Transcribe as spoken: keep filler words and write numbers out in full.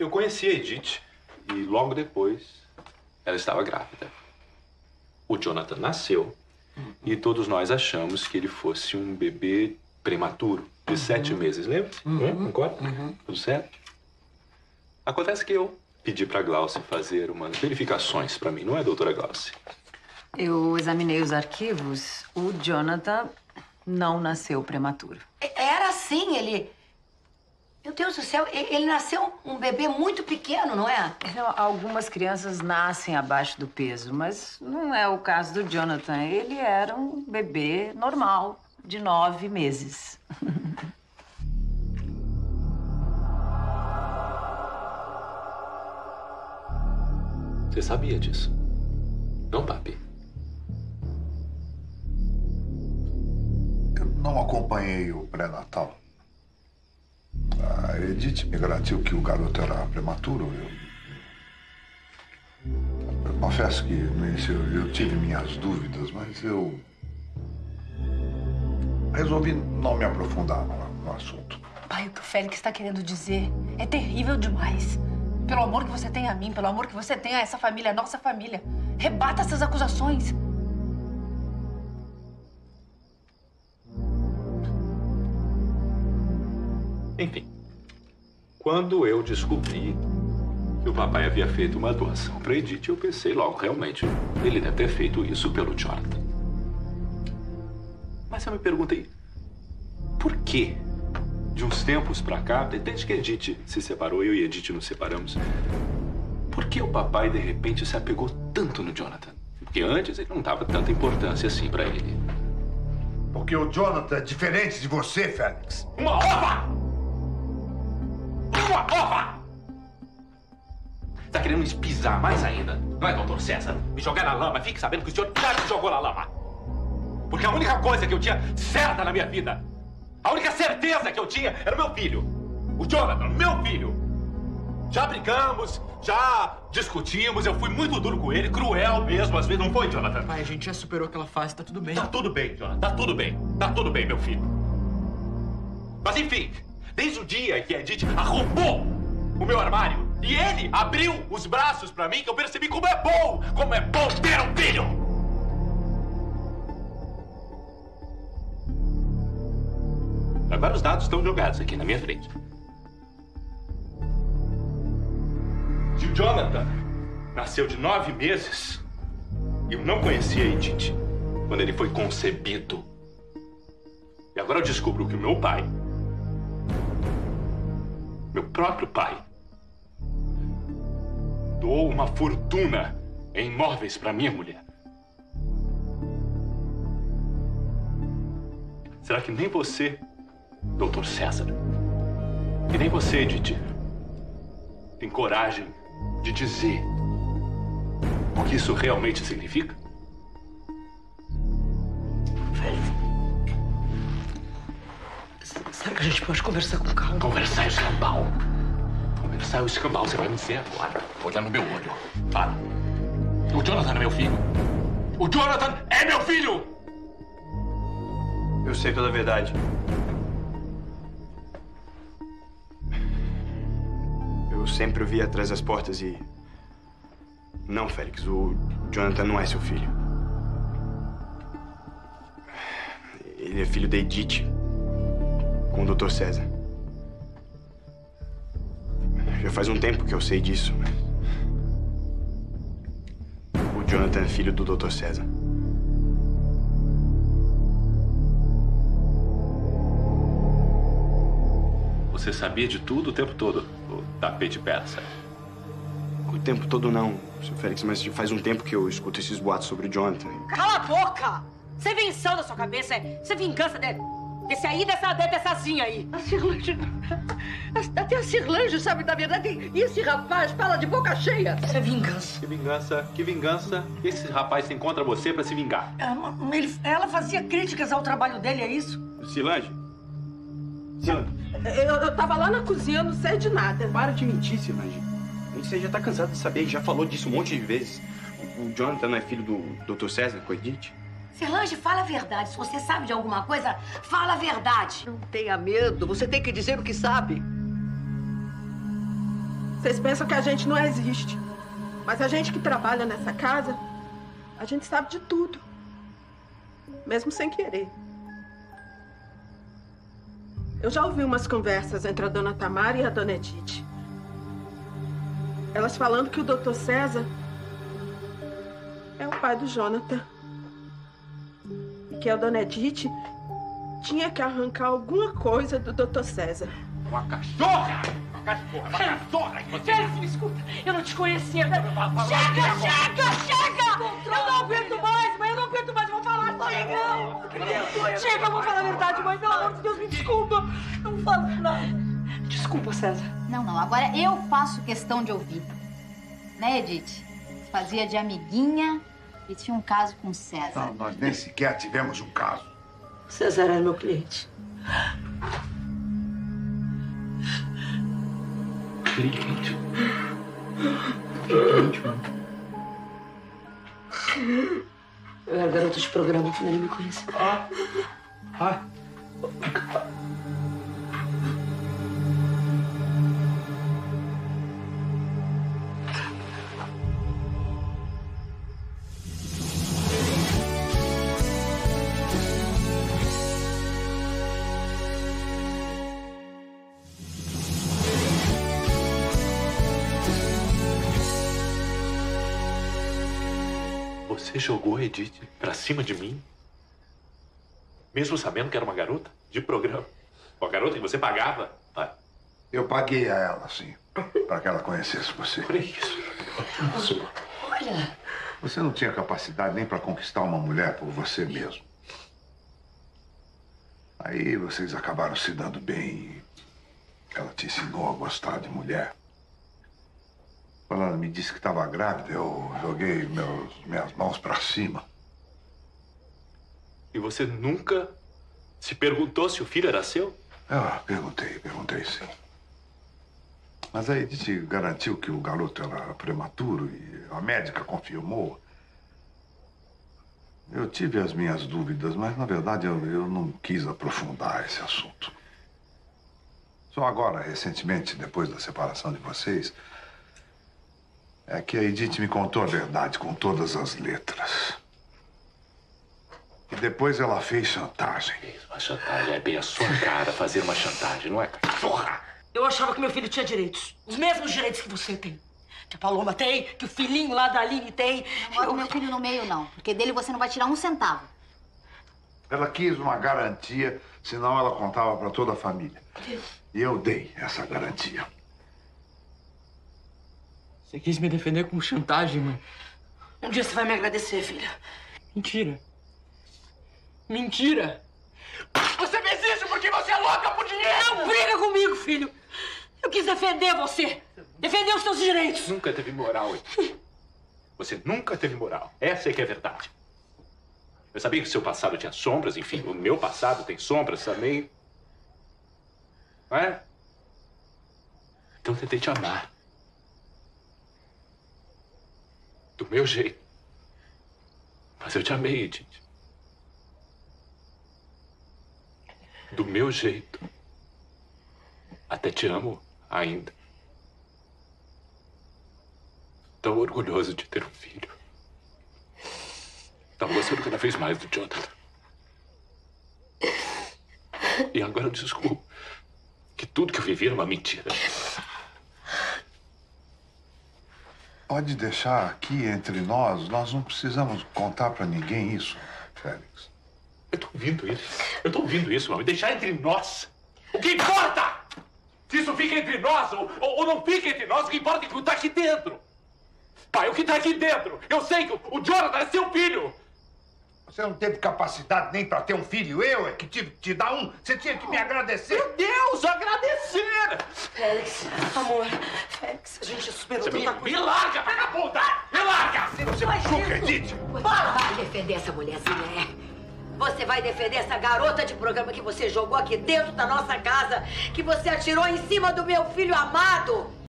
Eu conheci a Edith e logo depois ela estava grávida. O Jonathan nasceu uhum. e todos nós achamos que ele fosse um bebê prematuro de uhum. sete meses, lembra? Uhum. É? Concorda? Uhum. Tudo certo? Acontece que eu pedi para a Glaucia fazer umas verificações para mim, não é, doutora Glaucia? Eu examinei os arquivos. O Jonathan não nasceu prematuro. Era assim, ele... Meu Deus do céu, ele nasceu um bebê muito pequeno, não é? Não, algumas crianças nascem abaixo do peso, mas não é o caso do Jonathan. Ele era um bebê normal, de nove meses. Você sabia disso? Não, papi? Eu não acompanhei o pré-natal. A Edith me garantiu que o garoto era prematuro. Eu, eu confesso que no início eu, eu tive minhas dúvidas, mas eu resolvi não me aprofundar no, no assunto. Pai, o que o Félix está querendo dizer é terrível demais. Pelo amor que você tem a mim, pelo amor que você tem a essa família, a nossa família, rebata essas acusações. Enfim, quando eu descobri que o papai havia feito uma doação para Edith, eu pensei logo, realmente, ele deve ter feito isso pelo Jonathan. Mas eu me perguntei, por quê? De uns tempos pra cá, desde que Edith se separou, eu e Edith nos separamos, por que o papai, de repente, se apegou tanto no Jonathan? Porque antes ele não dava tanta importância assim pra ele. Porque o Jonathan é diferente de você, Félix. Uma ova! Uma ova! Tá querendo me espisar mais ainda? Não é, doutor César? Me jogar na lama. Fique sabendo que o senhor já me jogou na lama. Porque a única coisa que eu tinha certa na minha vida, a única certeza que eu tinha era o meu filho. O Jonathan, meu filho. Já brigamos, já discutimos, eu fui muito duro com ele, cruel mesmo, às vezes, não foi, Jonathan? Pai, a gente já superou aquela fase, tá tudo bem. Tá tudo bem, Jonathan, tá tudo bem. Tá tudo bem, meu filho. Mas enfim, desde o dia que a Edith arrombou o meu armário e ele abriu os braços pra mim, que eu percebi como é bom, como é bom ter um filho! Agora os dados estão jogados aqui na minha frente. Se o Jonathan nasceu de nove meses, eu não conhecia a Edith quando ele foi concebido. E agora eu descubro que o meu pai, meu próprio pai, doou uma fortuna em imóveis para minha mulher. Será que nem você, doutor César, e nem você, Edith, tem coragem de dizer o que isso realmente significa? Velho, será que a gente pode conversar com calma? Conversar é o escambau. Conversar é o escambau. Você vai me dizer agora, olhar no meu olho. Fala. O Jonathan é meu filho. O Jonathan é meu filho! Eu sei toda a verdade. Eu sempre o vi atrás das portas e... Não, Félix, o Jonathan não é seu filho. Ele é filho da Edith, com o doutor César. Já faz um tempo que eu sei disso, mas... O Jonathan é filho do doutor César. Você sabia de tudo o tempo todo, o tapete persa? O tempo todo não, seu Félix, mas faz um tempo que eu escuto esses boatos sobre o Jonathan. Cala a boca! Você é invenção da sua cabeça, isso é vingança de, desse aí, dessa, dessazinha aí. A Cirlange... Até a Cirlange sabe da verdade. E esse rapaz fala de boca cheia. Isso é vingança. Que vingança, que vingança. Esse rapaz se encontra você pra se vingar. É, ele, ela fazia críticas ao trabalho dele, é isso? Cilange? Cilange? Eu, eu tava lá na cozinha, não sei de nada. Para de mentir, Cilange. Você já tá cansado de saber, já falou disso um monte de vezes. O, o Jonathan não é filho do doutor César, com a Edith? Cirlange, fala a verdade. Se você sabe de alguma coisa, fala a verdade. Não tenha medo, você tem que dizer o que sabe. Vocês pensam que a gente não existe. Mas a gente que trabalha nessa casa, a gente sabe de tudo. Mesmo sem querer. Eu já ouvi umas conversas entre a dona Tamara e a dona Edith. Elas falando que o doutor César é o pai do Jonathan. E que a dona Edith tinha que arrancar alguma coisa do doutor César. Uma cachorra! Uma cachorra! Uma cachorra! Félix, me escuta. Eu não te conhecia. Né? Chega, chega, chega! Eu não aguento mais, mãe. Eu não aguento mais. Vou falar. Chega! Chega, eu vou falar a verdade, mãe. Pelo amor de Deus, me desculpa. Não falo nada. Desculpa, César. Não, não. Agora eu faço questão de ouvir. Né, Edith? Fazia de amiguinha e tinha um caso com o César. Não, nós nem sequer tivemos um caso. César era meu cliente. Cliente? Cliente, mano. Eu era garota de programa quando ele me conheceu. Ah. Ah. Você jogou a Edith pra cima de mim? Mesmo sabendo que era uma garota de programa? Uma garota que você pagava? Ah. Eu paguei a ela, sim, para que ela conhecesse você. Por isso. Isso. Olha... Você não tinha capacidade nem para conquistar uma mulher por você mesmo. Aí vocês acabaram se dando bem e ela te ensinou a gostar de mulher. Quando ela me disse que estava grávida, eu joguei meus, minhas mãos para cima. E você nunca se perguntou se o filho era seu? Ah, perguntei, perguntei sim. Mas a Edith garantiu que o garoto era prematuro e a médica confirmou. Eu tive as minhas dúvidas, mas na verdade eu, eu não quis aprofundar esse assunto. Só agora, recentemente, depois da separação de vocês, é que a Edith me contou a verdade com todas as letras. E depois ela fez chantagem. Uma chantagem é bem a sua cara fazer uma chantagem, não é, cachorra? Eu achava que meu filho tinha direitos. Os mesmos direitos que você tem. Que a Paloma tem, que o filhinho lá da Aline tem. Não bota eu... meu filho no meio, não. Porque dele você não vai tirar um centavo. Ela quis uma garantia, senão ela contava para toda a família. E eu dei essa garantia. Você quis me defender com chantagem, mãe. Um dia você vai me agradecer, filha. Mentira. Mentira! Você fez isso porque você é louca por dinheiro! Não briga comigo, filho! Eu quis defender você! Defender os seus direitos! Nunca teve moral, hein? Você nunca teve moral. Essa é que é a verdade. Eu sabia que o seu passado tinha sombras, enfim, o meu passado tem sombras também. Não é? Então eu tentei te amar. Do meu jeito. Mas eu te amei, Edith. Do meu jeito. Até te amo ainda. Tão orgulhoso de ter um filho. Tava gostando cada vez mais do Jonathan. E agora eu descubro que tudo que eu vivi era uma mentira. Pode deixar aqui entre nós. Nós não precisamos contar pra ninguém isso, Félix. Eu tô ouvindo isso. Eu tô ouvindo isso, mãe. Deixar entre nós. O que importa? Se isso fica entre nós ou, ou, ou não fica entre nós, o que importa é o que tá aqui dentro. Pai, o que tá aqui dentro? Eu sei que o, o Jonathan é seu filho. Você não teve capacidade nem pra ter um filho. Eu é que tive que te dar um. Você tinha que me agradecer. Meu Deus, agradecer! Félix, amor. Félix, a gente já superou tanta me, coisa. Me larga, vagabunda! Me larga! Você machuca, Edith. Você vai defender essa mulherzinha, é? Você vai defender essa garota de programa que você jogou aqui dentro da nossa casa, que você atirou em cima do meu filho amado?